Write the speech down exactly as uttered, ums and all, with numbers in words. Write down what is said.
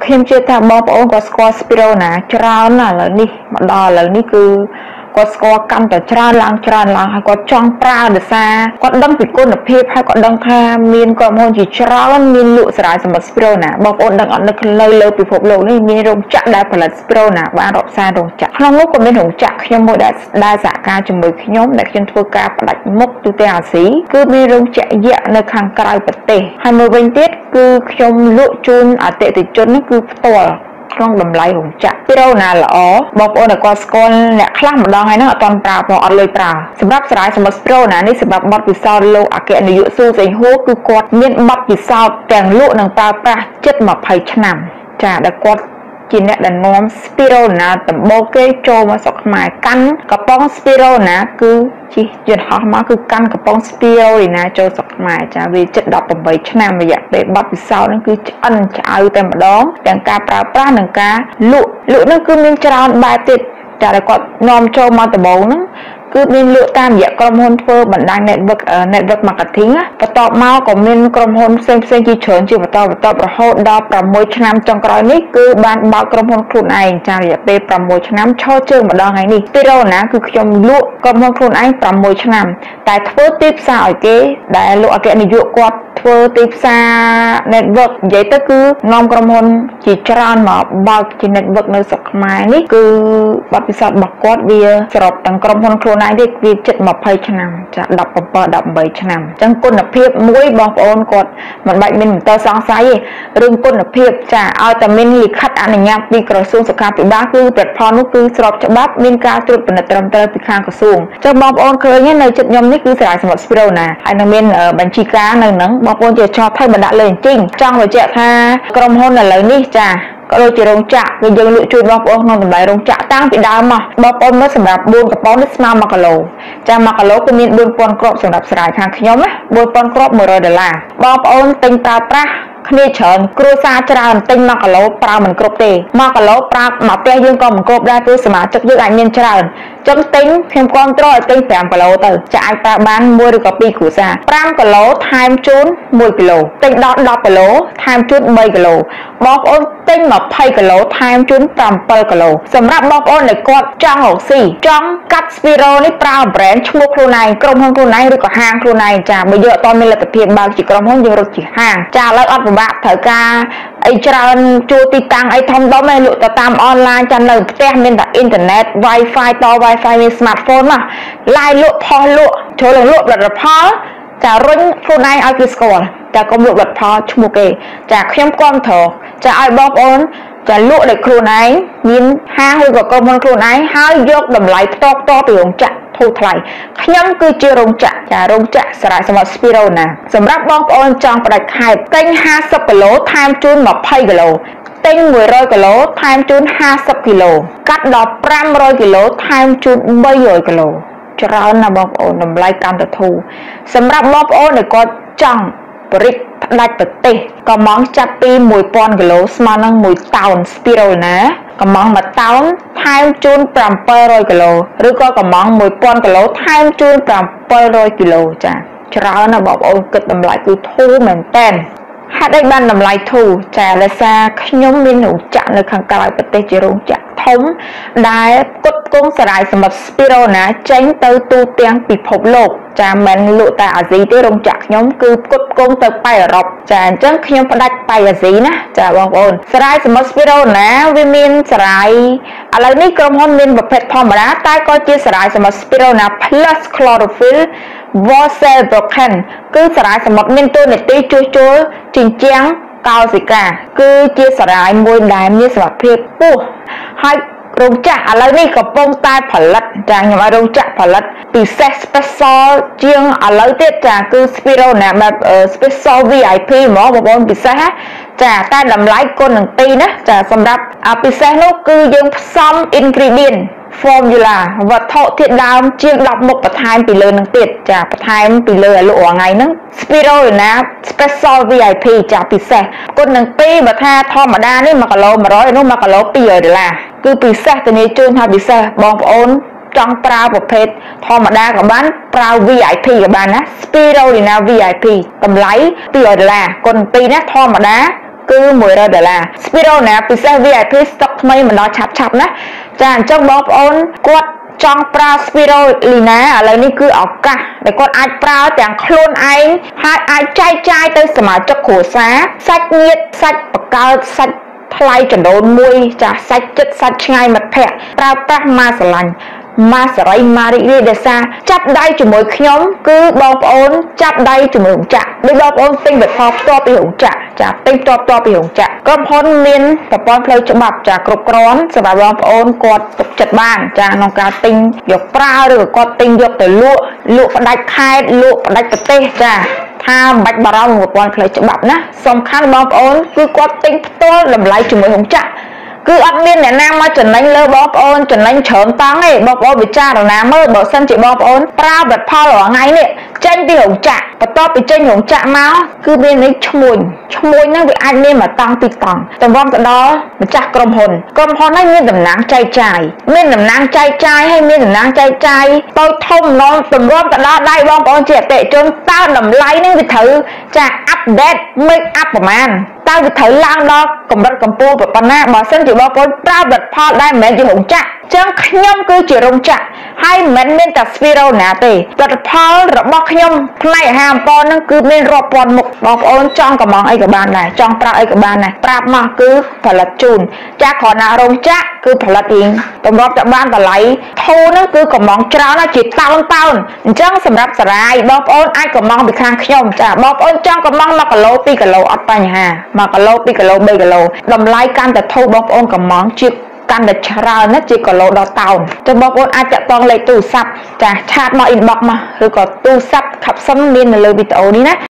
ខ្ញុំជឿថាបងប្អូនក៏ស្គាល់ Spirona ច្រើនណាស់ឥឡូវនេះមកដល់ឥឡូវនេះគឺគាត់ស្គាល់កាន់តែច្រើនឡើងច្រើនឡើងហើយគាត់ចង់ប្រើដោយសារគាត់ដឹងពីគុណភាពហើយគាត់ដឹងថាមានក្រុមហ៊ុនជាច្រើនមានលក់សារាយសម្បត្តិ Spirona បងប្អូនដឹងអត់នៅលើលើពិភពលោកនេះមានរោងចក្រដែលផលិត Spirona បានរាប់សែនរោងចក្រក្នុងនោះក៏មានរោងចក្រខ្ញុំមួយដែលដែលសហការជាមួយខ្ញុំដែលខ្ញុំធ្វើការផ្ដាច់មុខទូទាំងអាស៊ីគឺមានរោងចក្រយក្សនៅខាងក្រៅប្រទេសហើយមួយវិញទៀតគឺខ្ញុំលក់ជូនអតិថិជននេះគឺផ្ទាល់ក្នុងតម្លៃរោងចក្រ Spirona ល្អបងប្អូនដែលគាត់ស្គាល់អ្នកខ្លះម្ដងហើយហ្នឹងអត់តន់ប្រើផងអត់លុយប្រើសម្រាប់សារាយសម្បត្តិ Spirona នេះសម្រាប់បទពិសោធន៍លោកអគ្គនាយកស៊ូសេងហួរគឺគាត់មានបទពិសោធន៍ទាំងលក់និងប្រើប្រាស់ជិតยี่สิบឆ្នាំចាដែលគាត់ជាអ្នកដែលនាំ Spirona ដំបូងគេចូលមកស្រុកខ្មែរកាន់កំប៉ុង Spirona គឺជិះយន្តហោះមកគឺកាន់កំប៉ុង Spirona ចូលស្រុកខ្មែរចាវាជិតยี่สิบแปดឆ្នាំរយៈពេលបទពិសោធន៍ហ្នឹងគឺឆ្អិនឆ្អៅតែម្ដងទាំងការប្រើប្រាស់និងការលក់លក់ហ្នឹងគឺមានច្រើនបែបទៀតចាដែលគាត់នាំចូលមកដំបូងហ្នឹងគឺមានលក់តាមរយៈក្រុមហ៊ុនធ្វើបណ្ដាញ network network marketing បន្ទាប់មកក៏មានក្រុមហ៊ុនផ្សេងផ្សេងជាច្រើនជាបន្តបន្ទាប់រហូតដល់sáuឆ្នាំចុងក្រោយនេះគឺបានបើកក្រុមហ៊ុនខ្លួនឯងចារយៈពេលsáuឆ្នាំឈរជើងម្ដងហើយនេះ Spirona គឺខ្ញុំលក់ក្រុមហ៊ុនខ្លួនឯងsáuឆ្នាំតែធ្វើទីផ្សារឲ្យគេដែលលោកអគ្គនាយកគាត់ធ្វើទីផ្សារ network និយាយទៅគឺនាំក្រុមហ៊ុនជាច្រើនមកបើកជា network នៅស្រុកខ្មែរនេះគឺបទពិសោធន៍របស់គាត់វាសរុបទាំងក្រុមហ៊ុនខ្លួនឯងនេះវាជិតยี่สิบឆ្នាំចា17 18ឆ្នាំអញ្ចឹងគុណភាពមួយបងប្អូនគាត់មិនបាច់មានមន្ទិលសង្ស័យទេរឿងគុណភាពចាឲ្យតែមានលិខិតអនុញ្ញាតពីក្រសួងសុខាភិបាលគឺផលិតផលនោះគឺស្របច្បាប់មានការត្រួតពិនិត្យត្រឹមត្រូវពីខាងក្រសួងអញ្ចឹងបងប្អូនឃើញនៅចិត្តខ្ញុំនេះគឺសារាយសម្បត្តិ Spirona ហើយនឹងមានបញ្ជីការនៅហ្នឹងបងប្អូនជាចោលថៃមិនដាក់លើអញ្ចឹងចង់បញ្ជាក់ថាក្រុមហ៊ុនឥឡូវនេះចាក៏ដូចជារោងចក្រគឺយើងលក់ជូនបងប្អូនក្នុងតម្លៃរោងចក្រតាំងពីដើមមកបងប្អូនមើលសម្រាប់bốnកំប៉ុងនេះស្មើមួយគីឡូចាមួយគីឡូគឺមានbốnពាន់គ្រាប់សម្រាប់សារាយខាងខ្ញុំណាbốnពាន់គ្រាប់một trămដុល្លារបងប្អូនទិញប្រើប្រាស់គ្នាច្រើនគ្រួសារច្រើនទិញមួយគីឡូប្រើមិនគ្រប់ទេមួយគីឡូប្រើមកផ្ទះយើងក៏មិនគ្រប់ដែរព្រោះសមាជិកយើងអាចមានច្រើនចឹងទិញខ្ញុំគ្រប់គ្រងឲ្យទិញ5គីឡូទៅចាអាចប្រើបានមួយឬក៏ពីរគ្រួសារ5គីឡូថែមជូនមួយគីឡូទិញដល់10គីឡូថែមជូន3គីឡូបងប្អូនទិញ20គីឡូថែមជូន7គីឡូសម្រាប់បងប្អូនដែលគាត់ចង់រកស៊ីចង់កាត់ Spiro នេះប្រើ brand ឈ្មោះខ្លួនឯងក្រុមហ៊ុនខ្លួនឯងឬក៏ហាងខ្លួនឯងចាបើយើងអត់មានលទ្ធភាពបើកជាក្រុមហ៊ុនយើងរកជាហាងចាឥឡូវអត់ពិបាកត្រូវការអីច្រើនជួលទីតាំងអីធំដុំឯងលក់ទៅតាមអនឡាញចានៅផ្ទះមានតែអ៊ីនធឺណិត Wi-Fi ត Wi-Fi មាន smartphone មកឡាយលក់ផុសលក់ចូលលក់ផលិតផលចារុញខ្លួនឯងឲ្យគេស្គាល់ចាកុំលក់ផលិតផលឈ្មោះគេចាខ្ញុំគ្រប់គ្រងចាឲ្យបងប្អូនចាលក់ដោយខ្លួនឯងមានហាងឬក៏ក្រុមហ៊ុនខ្លួនឯងហើយយកតម្លៃផ្ទាល់ផ្ទាល់ពីរោងចក្រធូរថ្លៃខ្ញុំគឺជារោងចក្រចារោងចក្រសារាយសម្បត្តិ Spirona សម្រាប់បងប្អូនចង់ផ្ដាច់ខែទិញห้าสิบគីឡូថែមជូនยี่สิบគីឡូទិញមួយរយគីឡូថែមជូនห้าสิบគីឡូកាត់ដល់500គីឡូថែមជូន300គីឡូច្រើនណាស់បងប្អូនតម្លៃកាន់តែធូរសម្រាប់បងប្អូនដែលគាត់ចង់បរិចផ្ដាច់ប្រទេសកំងចាប់ពីmột nghìnគីឡូស្មើនឹងមួយតោន Spirona កំងមួយតោនថែមជូនbảy trămគីឡូឬក៏កំងmột nghìnគីឡូថែមជូនbảy trămគីឡូចាច្រើនណាស់បងប្អូនគិតតម្លៃគឺធូរមែនតើហេតុអីបានតម្លៃធូរចាដោយសារខ្ញុំមានរោងចក្រនៅខាងក្រៅប្រទេសជារោងចក្រធំដែលផ្គត់ផ្គង់សារាយសម្បត្តិ Spirona ចេញទៅទូទាំងពិភពលោកចាមិនលក់តែអាស៊ីទេរោងចក្រខ្ញុំគឺផ្គត់ផ្គង់ទៅប៉ែអឺរ៉ុបចាអញ្ចឹងខ្ញុំផ្ដាច់ប៉ែអាស៊ីណាចាបងប្អូនសារាយសម្បត្តិ Spirona វាមានសារាយឥឡូវនេះក្រុមហ៊ុនមានប្រភេទធម្មតាតែក៏ជាសារាយសម្បត្តិ Spirona plus chlorophyll Vocel Broken គឺសារាយសម្បត្តិមានតួនាទីជួសជុលជញ្ជាំងកោសិកាគឺជាសារាយមួយដែលមានសមត្ថភាពខ្ពស់ហើយរោងចក្រឥឡូវនេះកំពុងតែផលិតចាខ្ញុំឲ្យរោងចក្រផលិតពិសេស special ជាងឥឡូវទៀតចាគឺ Spirona បែប special វី ไอ พี ហ្មងបងប្អូនពិសេសចាតែតម្លៃគុណនឹងទីណាចាសម្រាប់ពិសេសនោះគឺយើងផ្សំ ingredient formula វត្ថុធាតុដើមជាង10មុខបន្ថែមពីលើនឹងទៀតចាបន្ថែមពីលើលក់រាល់ថ្ងៃហ្នឹង Spirona Special វី ไอ พี ចាពិសេសគុណនឹងពីរបើថាធម្មតានេះmộtគីឡូmột trămនោះmộtគីឡូពីររយដុល្លារគឺពិសេសធានាជូនថាពិសេសបងប្អូនចង់ប្រើប្រភេទធម្មតាក៏បានប្រើ វី ไอ พี ក៏បានណា Spirona វី ไอ พี តម្លៃពីររយដុល្លារគុណពីរណាធម្មតាគឺមួយរយដុល្លារ Spiro ណាពិសេស វី អាយ พี ស្តុកថ្មីមិនដល់ឆាប់ឆាប់ណាចាអញ្ចឹងបងប្អូនគាត់ចង់ប្រើ Spirulina ឥឡូវនេះគឺឱកាសដែលគាត់អាចប្រើទាំងខ្លួនឯងហើយអាចចែកចាយទៅសមាជិកគ្រួសារសាច់ញាតិសាច់បកើតសាច់ថ្លៃចដូនមួយចាសាច់ចិត្តសាច់ឆ្ងាយមិត្តភ័ក្តិប្រើប្រាស់ម៉ាស្រឡាញ់ម៉ាសរីម៉ារីរីដេសាចាប់ដៃជាមួយខ្ញុំគឺបងប្អូនចាប់ដៃជាមួយរោងចក្រដូចបងប្អូនទិញវិផលផ្ទាល់ពីរោងចក្រចាទិញផ្ទាល់ផ្ទាល់ពីរោងចក្រក្រុមហ៊ុនមានប្រព័ន្ធផ្លូវច្បាប់ចាគ្រប់គ្រាន់សម្រាប់បងប្អូនគាត់ទុកចិត្តបានចាក្នុងការទិញយកប្រើឬក៏គាត់ទិញយកទៅលក់លក់ផ្ដាច់ខេត្តលក់ផ្ដាច់ប្រទេសចាថាមិនបាច់បារម្ភប្រព័ន្ធផ្លូវច្បាប់ណាសំខាន់បងប្អូនគឺគាត់ទិញផ្ទាល់តម្លៃជាមួយរោងចក្រគឺអត់មានអ្នកណាមកចំណេញលើបងប្អូនចំណេញច្រើនតង់ទេបងប្អូនពិចារណាមើលបើសិនជាបងប្អូនប្រើផលិតផលរាល់ថ្ងៃនេះចេញពីរោងចក្របន្ទាប់ពីចេញរោងចក្រមកគឺមានន័យឈ្មួញឈ្មួញហ្នឹងវាអាចមានមួយតង់ពីរតង់តែវងទៅដល់ម្ចាស់ក្រុមហ៊ុនក្រុមហ៊ុនហ្នឹងមានតំណាងចែកចាយមានតំណាងចែកចាយហើយមានតំណាងចែកចាយតូចធំម្ដងទម្រាំទៅដល់ដៃបងប្អូនជាអតិថិជនតើតម្លៃហ្នឹងវាត្រូវចាអាប់ដេត make up ប្រមាណតើវាត្រូវឡើងដល់កម្រិតកម្ពស់ប៉ុណ្ណាបើសិនជាបងប្អូនប្រើផលិតផលដែលមិនមែនជារោងចក្រចឹងខ្ញុំគឺជារោងចក្រហើយមិនមែនតែ Spiro ណាទេផលិតផលរបស់ខ្ញុំផ្នែកអាហារអំពរហ្នឹងគឺមានរាប់ពាន់មុខបងប្អូនចង់កំងអីក៏បានដែរចង់ប្រើអីក៏បានដែរប្រាប់មកគឺផលិតជូនចាគ្រាន់តែរោងចក្រគឺផលិតរៀងតម្រាប់តែបានតម្លៃធូរហ្នឹងគឺកំងច្រើនណាស់ជាតោនតោនអញ្ចឹងសម្រាប់សារាយបងប្អូនអាចកំងពីខាងខ្ញុំចាបងប្អូនចង់កំងមួយគីឡូពីរគីឡូអត់បញ្ហាមួយគីឡូពីរគីឡូបីគីឡូតម្លៃកាន់តែធូរបងប្អូនកំងជាកាន់តែច្រើនណាស់ជាគីឡូដល់តោនចឹងបងប្អូនអាចតាក់ទងលេខទូរស័ព្ទចាឆាតមក inbox មកឬក៏ទូរស័ព្ទខាប់សឹមមាននៅលើវីដេអូនេះណា